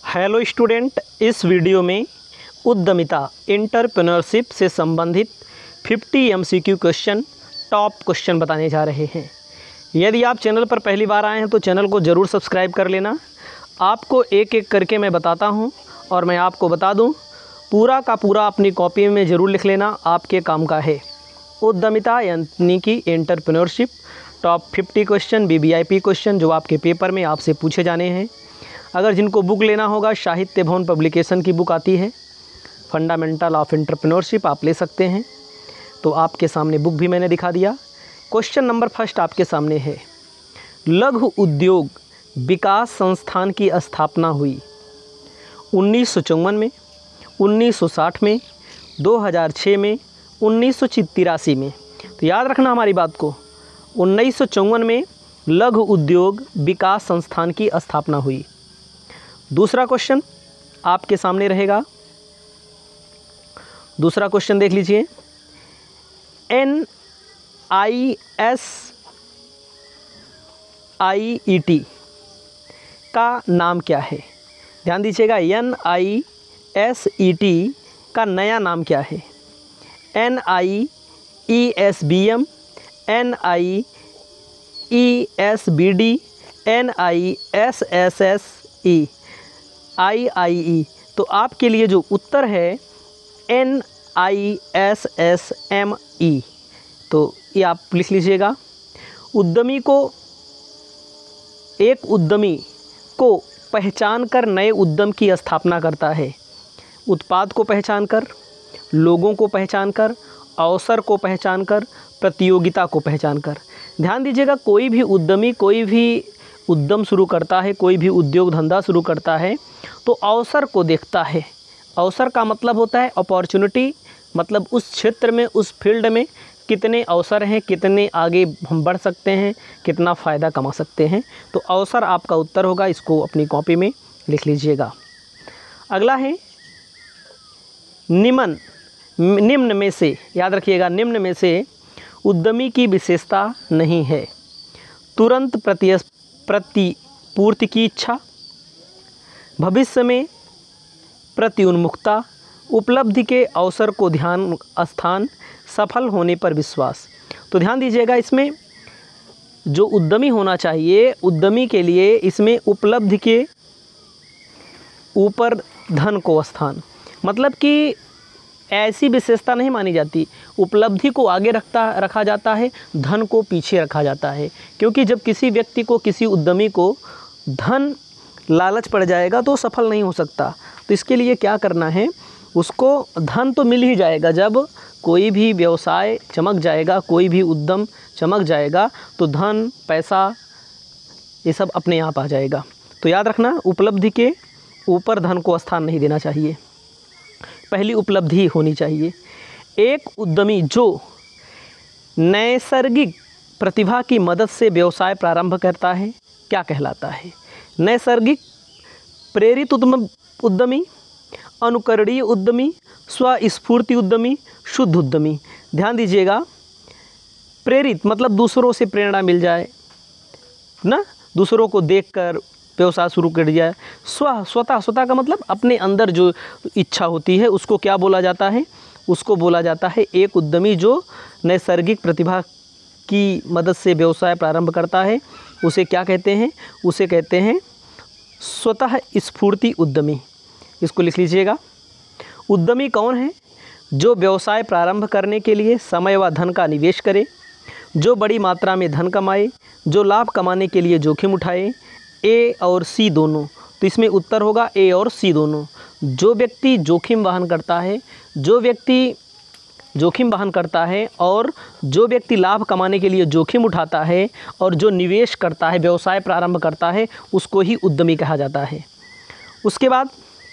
Hello student, इस video में उद्यमिता एंटरप्रेन्योरशिप से संबंधित 50 MCQ क्वेश्चन टॉप क्वेश्चन बताने जा रहे हैं। यदि आप चैनल पर पहली बार आए हैं तो चैनल को ज़रूर सब्सक्राइब कर लेना। आपको एक एक करके मैं बताता हूं और मैं आपको बता दूं, पूरा का पूरा अपनी कॉपी में ज़रूर लिख लेना, आपके काम का है। उद्यमिता यानी कि entrepreneurship top 50 question BBIP question जो आपके पेपर में आपसे पूछे जाने हैं। अगर जिनको बुक लेना होगा, साहित्य भवन पब्लिकेशन की बुक आती है, फंडामेंटल ऑफ एंटरप्रेन्योरशिप, आप ले सकते हैं। तो आपके सामने बुक भी मैंने दिखा दिया। क्वेश्चन नंबर फर्स्ट आपके सामने है, लघु उद्योग विकास संस्थान की स्थापना हुई 1954 में, 1960 में, 2006 में, 1983 में। तो याद रखना हमारी बात को, 1954 में लघु उद्योग विकास संस्थान की स्थापना हुई। दूसरा क्वेश्चन आपके सामने रहेगा, दूसरा क्वेश्चन देख लीजिए, NISET का नाम क्या है? ध्यान दीजिएगा, NISET का नया नाम क्या है? NIESBM, NIESBD, NISSE, IIE। तो आपके लिए जो उत्तर है NISSME। तो ये आप लिख लीजिएगा। एक उद्यमी को पहचान कर नए उद्यम की स्थापना करता है। उत्पाद को पहचान कर, लोगों को पहचान कर, अवसर को पहचान कर, प्रतियोगिता को पहचान कर। ध्यान दीजिएगा, कोई भी उद्यमी कोई भी उद्यम शुरू करता है, कोई भी उद्योग धंधा शुरू करता है तो अवसर को देखता है। अवसर का मतलब होता है अपॉर्चुनिटी, मतलब उस क्षेत्र में, उस फील्ड में कितने अवसर हैं, कितने आगे हम बढ़ सकते हैं, कितना फ़ायदा कमा सकते हैं। तो अवसर आपका उत्तर होगा, इसको अपनी कॉपी में लिख लीजिएगा। अगला है, निम्न में से, याद रखिएगा, निम्न में से उद्यमी की विशेषता नहीं है। तुरंत प्रतिपूर्ति की इच्छा, भविष्य में प्रत्युन्मुखता, उपलब्धि के अवसर को ध्यान स्थान, सफल होने पर विश्वास। तो ध्यान दीजिएगा, इसमें जो उद्यमी होना चाहिए, उद्यमी के लिए इसमें उपलब्धि के ऊपर धन को स्थान, मतलब कि ऐसी विशेषता नहीं मानी जाती। उपलब्धि को आगे रखा जाता है, धन को पीछे रखा जाता है। क्योंकि जब किसी व्यक्ति को, किसी उद्यमी को धन लालच पड़ जाएगा तो सफल नहीं हो सकता। तो इसके लिए क्या करना है, उसको धन तो मिल ही जाएगा। जब कोई भी व्यवसाय चमक जाएगा, कोई भी उद्यम चमक जाएगा तो धन, पैसा, ये सब अपने आप आ जाएगा। तो याद रखना, उपलब्धि के ऊपर धन को स्थान नहीं देना चाहिए, पहली उपलब्धि होनी चाहिए। एक उद्यमी जो नैसर्गिक प्रतिभा की मदद से व्यवसाय प्रारंभ करता है क्या कहलाता है? नैसर्गिक प्रेरित उद्यमी, अनुकरणीय उद्यमी, स्वस्फूर्ति उद्यमी, शुद्ध उद्यमी। ध्यान दीजिएगा, प्रेरित मतलब दूसरों से प्रेरणा मिल जाए ना, दूसरों को देखकर व्यवसाय शुरू कर दिया। स्वतः का मतलब अपने अंदर जो इच्छा होती है उसको क्या बोला जाता है? उसको बोला जाता है एक उद्यमी जो नैसर्गिक प्रतिभा की मदद से व्यवसाय प्रारंभ करता है, उसे क्या कहते हैं? उसे कहते हैं स्वतः स्फूर्ति उद्यमी। इसको लिख लीजिएगा। उद्यमी कौन है? जो व्यवसाय प्रारंभ करने के लिए समय व धन का निवेश करे, जो बड़ी मात्रा में धन कमाए, जो लाभ कमाने के लिए जोखिम उठाए। ए और सी दोनों, तो इसमें उत्तर होगा ए और सी दोनों। जो व्यक्ति जोखिम वहन करता है, जो व्यक्ति जोखिम वहन करता है और जो व्यक्ति लाभ कमाने के लिए जोखिम उठाता है और जो निवेश करता है, व्यवसाय प्रारंभ करता है, उसको ही उद्यमी कहा जाता है। उसके बाद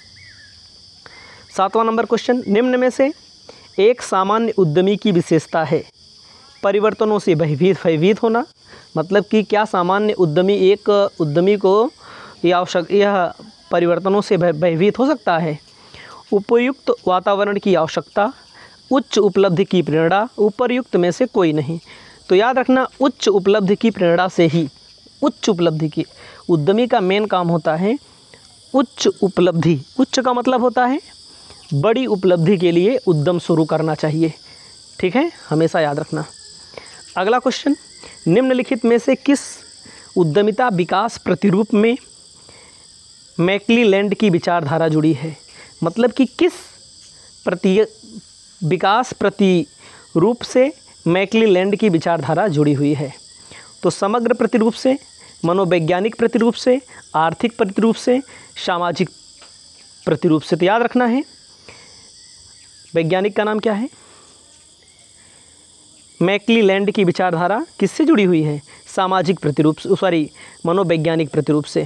7वां नंबर क्वेश्चन, निम्न में से एक सामान्य उद्यमी की विशेषता है परिवर्तनों से भयभीत होना। मतलब कि क्या सामान्य उद्यमी, एक उद्यमी को यह परिवर्तनों से भयभीत हो सकता है? उपयुक्त वातावरण की आवश्यकता, उच्च उपलब्धि की प्रेरणा, उपर्युक्त में से कोई नहीं। तो याद रखना, उच्च उपलब्धि की प्रेरणा से ही, उच्च उपलब्धि की, उद्यमी का मेन काम होता है उच्च उपलब्धि, उच्च का मतलब होता है बड़ी उपलब्धि के लिए उद्यम शुरू करना चाहिए। ठीक है, हमेशा याद रखना। अगला क्वेश्चन, निम्नलिखित में से किस उद्यमिता विकास प्रतिरूप में मैकक्लेलैंड की विचारधारा जुड़ी है? मतलब कि किस विकास प्रतिरूप से मैकक्लेलैंड की विचारधारा जुड़ी हुई है? तो समग्र प्रतिरूप से, मनोवैज्ञानिक प्रतिरूप से, आर्थिक प्रतिरूप से, सामाजिक प्रतिरूप से। तो याद रखना है वैज्ञानिक का नाम क्या है? मैकक्लेलैंड की विचारधारा किससे जुड़ी हुई है? सामाजिक प्रतिरूप से, सॉरी मनोवैज्ञानिक प्रतिरूप से।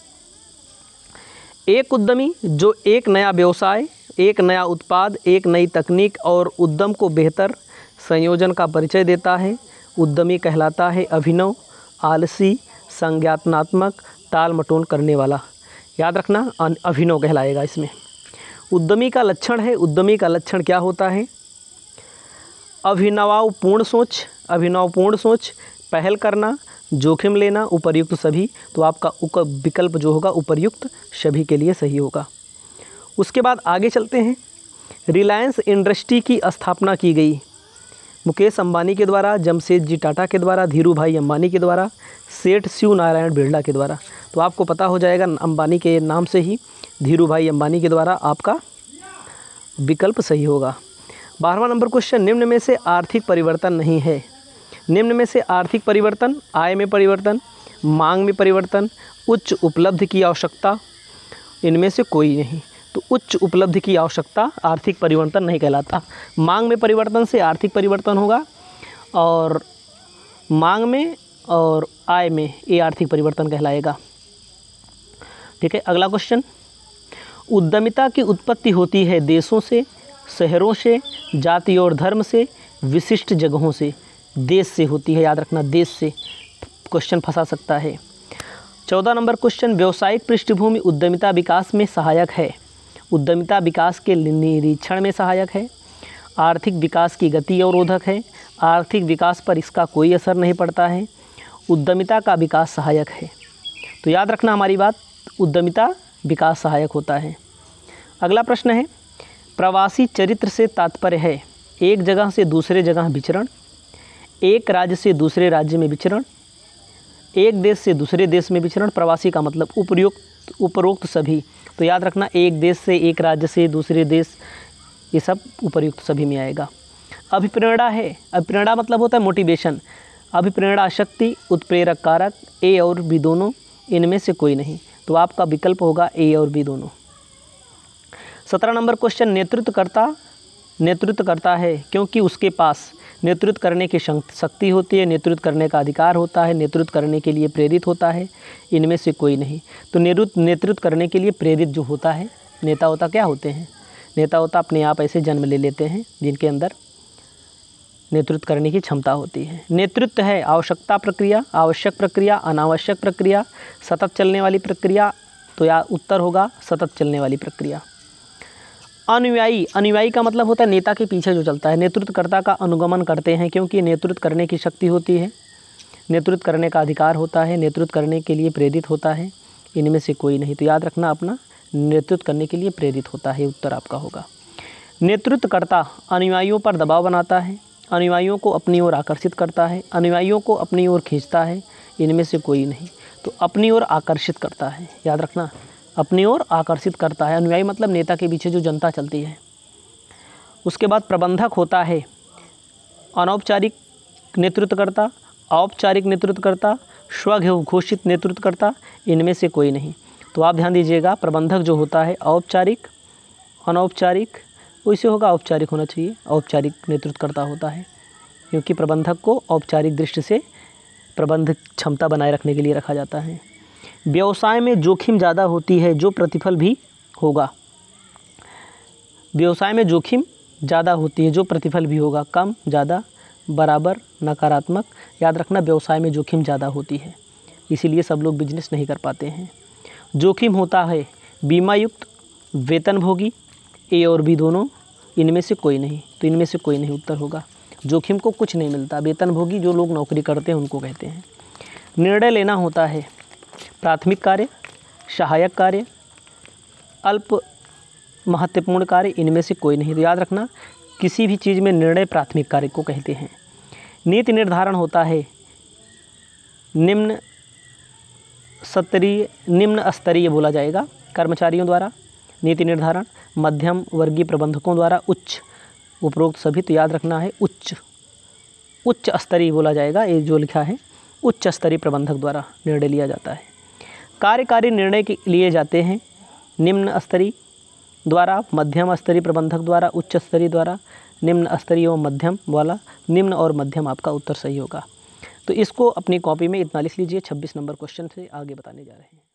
एक उद्यमी जो एक नया व्यवसाय, एक नया उत्पाद, एक नई तकनीक और उद्यम को बेहतर संयोजन का परिचय देता है, उद्यमी कहलाता है। अभिनव, आलसी, संज्ञानात्मक, टाल मटोल करने वाला। याद रखना अभिनव कहलाएगा इसमें। उद्यमी का लक्षण है, उद्यमी का लक्षण क्या होता है? अभिनवपूर्ण सोच, अभिनवपूर्ण सोच, पहल करना, जोखिम लेना, उपर्युक्त सभी। तो आपका विकल्प जो होगा उपर्युक्त सभी के लिए सही होगा। उसके बाद आगे चलते हैं। रिलायंस इंडस्ट्री की स्थापना की गई मुकेश अंबानी के द्वारा, जमशेदजी टाटा के द्वारा, धीरू भाई अंबानी के द्वारा, सेठ शिव नारायण बिरला के द्वारा। तो आपको पता हो जाएगा अंबानी के नाम से ही धीरू भाई अंबानी के द्वारा आपका विकल्प सही होगा। 12वां नंबर क्वेश्चन, निम्न में से आर्थिक परिवर्तन नहीं है। निम्न में से आर्थिक परिवर्तन, आय में परिवर्तन, मांग में परिवर्तन, उच्च उपलब्धि की आवश्यकता, इनमें से कोई नहीं। तो उच्च उपलब्धि की आवश्यकता आर्थिक परिवर्तन नहीं कहलाता। मांग में परिवर्तन से आर्थिक परिवर्तन होगा, और मांग में और आय में ये आर्थिक परिवर्तन कहलाएगा। ठीक है, अगला क्वेश्चन, उद्यमिता की उत्पत्ति होती है देशों से, शहरों से, जाति और धर्म से, विशिष्ट जगहों से। देश से होती है, याद रखना, देश से क्वेश्चन फंसा सकता है। 14 नंबर क्वेश्चन, व्यावसायिक पृष्ठभूमि उद्यमिता विकास में सहायक है। उद्यमिता विकास के निरीक्षण में सहायक है, आर्थिक विकास की गति अवरोधक है, आर्थिक विकास पर इसका कोई असर नहीं पड़ता है, उद्यमिता का विकास सहायक है। तो याद रखना हमारी बात, उद्यमिता विकास सहायक होता है। अगला प्रश्न है, प्रवासी चरित्र से तात्पर्य है एक जगह से दूसरे जगह विचरण, एक राज्य से दूसरे राज्य में विचरण, एक देश से दूसरे देश में विचरण। प्रवासी का मतलब उपरोक्त सभी। तो याद रखना, एक देश से, एक राज्य से दूसरे देश, ये सब उपयुक्त सभी में आएगा। अभिप्रेरणा है, अभिप्रेरणा मतलब होता है मोटिवेशन। अभिप्रेरणा शक्ति, उत्प्रेरक कारक, ए और बी दोनों, इनमें से कोई नहीं। तो आपका विकल्प होगा ए और बी दोनों। 17 नंबर क्वेश्चन, नेतृत्व करता है क्योंकि उसके पास नेतृत्व करने की शक्ति होती है, नेतृत्व करने का अधिकार होता है, नेतृत्व करने के लिए प्रेरित होता है, इनमें से कोई नहीं। तो नेतृत्व करने के लिए प्रेरित जो होता है, नेता होता क्या होते हैं? नेता होता अपने आप ऐसे जन्म ले लेते हैं जिनके अंदर नेतृत्व करने की क्षमता होती है। नेतृत्व है आवश्यकता प्रक्रिया, आवश्यक प्रक्रिया, अनावश्यक प्रक्रिया, सतत चलने वाली प्रक्रिया। तो या उत्तर होगा सतत चलने वाली प्रक्रिया। अनुयायी, अनुयायी का मतलब होता है नेता के पीछे जो चलता है। नेतृत्वकर्ता का अनुगमन करते हैं क्योंकि नेतृत्व करने की शक्ति होती है, नेतृत्व करने का अधिकार होता है, नेतृत्व करने के लिए प्रेरित होता है, इनमें से कोई नहीं। तो याद रखना अपना, नेतृत्व करने के लिए प्रेरित होता है, उत्तर आपका होगा। नेतृत्वकर्ता अनुयायियों पर दबाव बनाता है, अनुयायियों को अपनी ओर आकर्षित करता है, अनुयायियों को अपनी ओर खींचता है, इनमें से कोई नहीं। तो अपनी ओर आकर्षित करता है, याद रखना, अपनी ओर आकर्षित करता है। अनुयायी मतलब नेता के पीछे जो जनता चलती है। उसके बाद प्रबंधक होता है अनौपचारिक नेतृत्वकर्ता, औपचारिक नेतृत्वकर्ता, स्वघोषित नेतृत्वकर्ता, इनमें से कोई नहीं। तो आप ध्यान दीजिएगा, प्रबंधक जो होता है औपचारिक, अनौपचारिक, वैसे होगा औपचारिक होना चाहिए, औपचारिक नेतृत्वकर्ता होता है क्योंकि प्रबंधक को औपचारिक दृष्टि से प्रबंध क्षमता बनाए रखने के लिए रखा जाता है। व्यवसाय में जोखिम ज़्यादा होती है जो प्रतिफल भी होगा। व्यवसाय में जोखिम ज़्यादा होती है जो प्रतिफल भी होगा। कम, ज़्यादा, बराबर, नकारात्मक। याद रखना, व्यवसाय में जोखिम ज़्यादा होती है, इसीलिए सब लोग बिजनेस नहीं कर पाते हैं। जोखिम होता है बीमा युक्त, वेतनभोगी, ए और बी दोनों, इनमें से कोई नहीं। तो इनमें से कोई नहीं उत्तर होगा। जोखिम को कुछ नहीं मिलता, वेतनभोगी जो लोग नौकरी करते हैं उनको कहते हैं। निर्णय लेना होता है प्राथमिक कार्य, सहायक कार्य, अल्प महत्वपूर्ण कार्य इनमें से कोई नहीं। तो याद रखना, किसी भी चीज़ में निर्णय प्राथमिक कार्य को कहते हैं। नीति निर्धारण होता है निम्न स्तरीय बोला जाएगा कर्मचारियों द्वारा नीति निर्धारण, मध्यम वर्गीय प्रबंधकों द्वारा, उच्च उपरोक्त सभी। तो याद रखना है उच्च स्तरीय बोला जाएगा, ये जो लिखा है उच्च स्तरीय प्रबंधक द्वारा निर्णय लिया जाता है। कार्यकारी निर्णय के लिए जाते हैं निम्न स्तरीय द्वारा, मध्यम स्तरीय प्रबंधक द्वारा, उच्च स्तरीय द्वारा, निम्न स्तरीय एवं मध्यम वाला। निम्न और मध्यम आपका उत्तर सही होगा। तो इसको अपनी कॉपी में इतना लिख लीजिए। 26 नंबर क्वेश्चन से आगे बताने जा रहे हैं।